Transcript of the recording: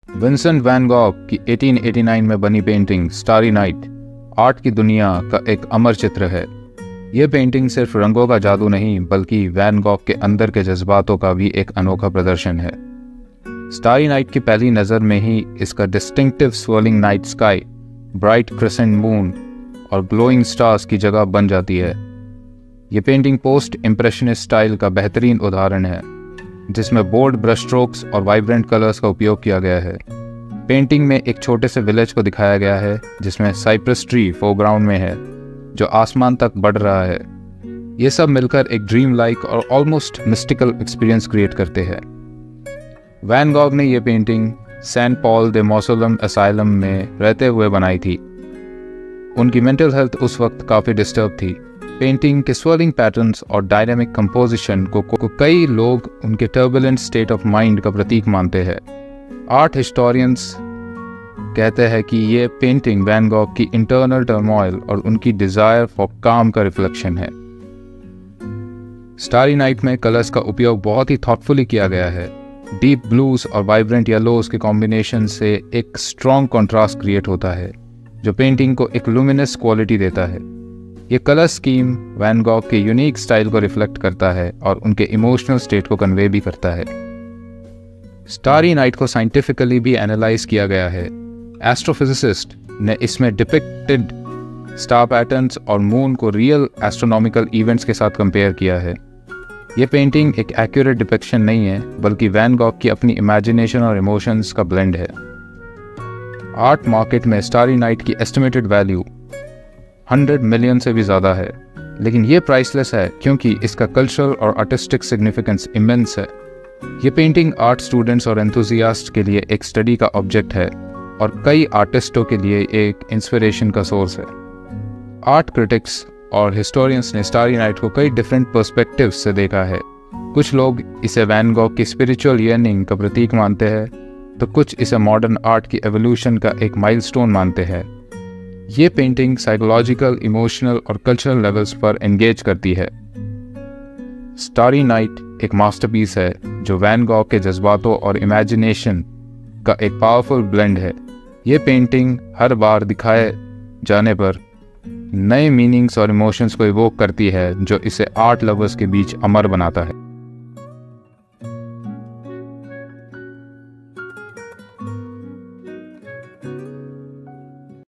Vincent van Gogh की 1889 में बनी पेंटिंग स्टारी नाइट आर्ट की दुनिया का एक अमर चित्र है। ये पेंटिंग सिर्फ रंगों का जादू नहीं बल्कि वैन गॉग के अंदर के जज्बातों का भी एक अनोखा प्रदर्शन है। स्टारी नाइट की पहली नज़र में ही इसका distinctive swirling night sky, bright crescent moon और ग्लोइंग स्टार्स की जगह बन जाती है। ये पेंटिंग पोस्ट इम्प्रेशनिस्ट स्टाइल का बेहतरीन उदाहरण है, जिसमें बोल्ड ब्रश स्ट्रोक्स और वाइब्रेंट कलर्स का उपयोग किया गया है। पेंटिंग में एक छोटे से विलेज को दिखाया गया है जिसमें साइप्रस ट्री फोरग्राउंड में है जो आसमान तक बढ़ रहा है। ये सब मिलकर एक ड्रीम लाइक और ऑलमोस्ट मिस्टिकल एक्सपीरियंस क्रिएट करते हैं। वैन गॉग ने यह painting Saint Paul de Mausole asylum में रहते हुए बनाई थी। उनकी मेंटल हेल्थ उस वक्त काफ़ी डिस्टर्ब थी। पेंटिंग के स्वर्लिंग पैटर्न्स और डायनामिक कंपोजिशन को कई लोग उनके टर्बुलेंट स्टेट ऑफ माइंड का प्रतीक मानते हैं। आर्ट हिस्टोरियंस कहते हैं कि ये पेंटिंग वैन गॉग की इंटरनल टर्मोइल और उनकी डिज़ायर फॉर काम का रिफ्लेक्शन है। स्टारी नाइट में कलर्स का उपयोग बहुत ही थॉटफुली किया गया है। डीप ब्लूज और वाइब्रेंट येलोज के कॉम्बिनेशन से एक स्ट्रॉन्ग कॉन्ट्रास्ट क्रिएट होता है जो पेंटिंग को एक लुमिनस क्वालिटी देता है। ये कलर स्कीम वैन गॉग के यूनिक स्टाइल को रिफ्लेक्ट करता है और उनके इमोशनल स्टेट को कन्वे भी करता है। स्टारी नाइट को साइंटिफिकली भी एनालाइज किया गया है। एस्ट्रोफिजिसिस्ट ने इसमें डिपिक्टेड स्टार पैटर्न्स और मून को रियल एस्ट्रोनॉमिकल इवेंट्स के साथ कंपेयर किया है। ये पेंटिंग एक एक्यूरेट डिपिक्शन नहीं है बल्कि वैन गॉग की अपनी इमेजिनेशन और इमोशंस का ब्लेंड है। आर्ट मार्केट में स्टारी नाइट की एस्टिमेटेड वैल्यू 100 मिलियन से भी ज़्यादा है, लेकिन ये प्राइसलेस है क्योंकि इसका कल्चरल और आर्टिस्टिक सिग्निफिकेंस इमेंस है। ये पेंटिंग आर्ट स्टूडेंट्स और एंथुजियास्ट के लिए एक स्टडी का ऑब्जेक्ट है और कई आर्टिस्टों के लिए एक इंस्पिरेशन का सोर्स है। आर्ट क्रिटिक्स और हिस्टोरियंस ने स्टारी नाइट को कई डिफरेंट पर्सपेक्टिव्स से देखा है। कुछ लोग इसे वैन गॉग की स्पिरिचुअल यर्निंग का प्रतीक मानते हैं, तो कुछ इसे मॉडर्न आर्ट की एवोल्यूशन का एक माइलस्टोन मानते हैं। ये पेंटिंग साइकोलॉजिकल, इमोशनल और कल्चरल लेवल्स पर एंगेज करती है। स्टारी नाइट एक मास्टरपीस है जो वैन गॉग के जज्बातों और इमेजिनेशन का एक पावरफुल ब्लेंड है। ये पेंटिंग हर बार दिखाए जाने पर नए मीनिंग्स और इमोशंस को इवोक करती है जो इसे आर्ट लवर्स के बीच अमर बनाता है।